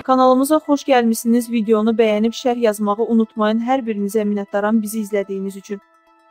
Kanalımıza xoş gəlmişsiniz. Videonu bəyənib şərh yazmağı unutmayın. Hər birinizə minnətdaram bizi izlədiyiniz üçün.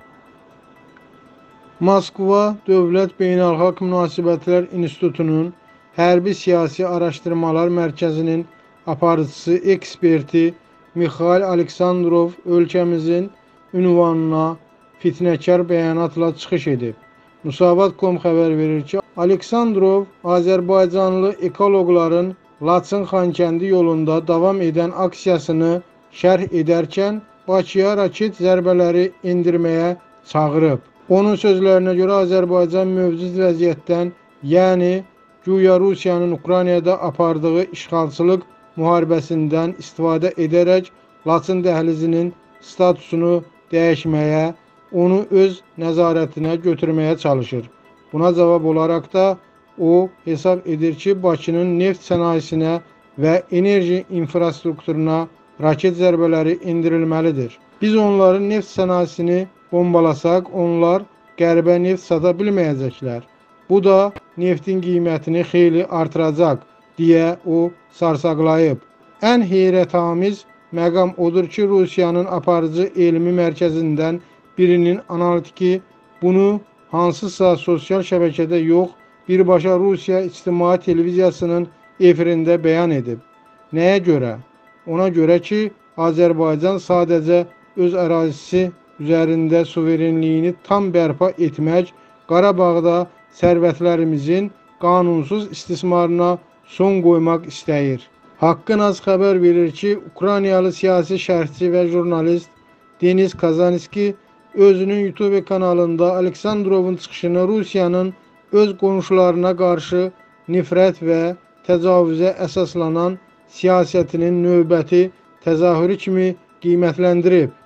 Moskva Dövlət Beynəlxalq Münasibətlər İnstitutunun Hərbi Siyasi Araşdırmalar Mərkəzinin aparıcısı eksperti Mikhail Aleksandrov ölkəmizin ünvanına fitnəkar bəyanatla çıxış edib. Musavat.com xəbər verir ki, Aleksandrov Azərbaycanlı ekoloqların Laçın-Xankəndi yolunda davam edən aksiyasını şərh edərkən Bakıya raket zərbələri endirməyə çağırıb. Onun sözlərinə görə Azərbaycan mövcud vəziyyətdən, yəni güya Rusiyanın Ukraynada apardığı işğalçılıq müharibəsindən istifadə edərək Laçın dəhlizinin statusunu dəyişməyə, onu öz nəzarətinə götürməyə çalışır. Buna cavab olaraq da o hesab edir ki, Bakının neft sənayesinə və enerji infrastrukturuna raket zərbələri endirilməlidir. Biz onların neft sənayesini bombalasaq, onlar qərbə neft sata bilməyəcəklər. Bu da neftin qiymətini xeyli artıracaq, deyə o sarsaqlayıb. Ən heyrətamiz məqam odur ki, Rusiyanın aparıcı elmi mərkəzindən birinin analitiki bunu hansısa sosial şəbəkədə yox, birbaşa Rusiya İctimai Televiziyasının efirində bəyan edib. Nəyə görə? Ona görə ki, Azərbaycan sadəcə öz ərazisi üzərində suverenliyini tam bərpa etmək, Qarabağda sərvətlərimizin qanunsuz istismarına son qoymaq istəyir. Haqqın Az xəbər verir ki, Ukraynalı siyasi şərhçi və jurnalist Denis Kazanski özünün YouTube kanalında Aleksandrovun çıxışını Rusiyanın öz qonşularına qarşı nifrət və təcavüzə əsaslanan siyasətinin növbəti təzahürü kimi qiymətləndirib.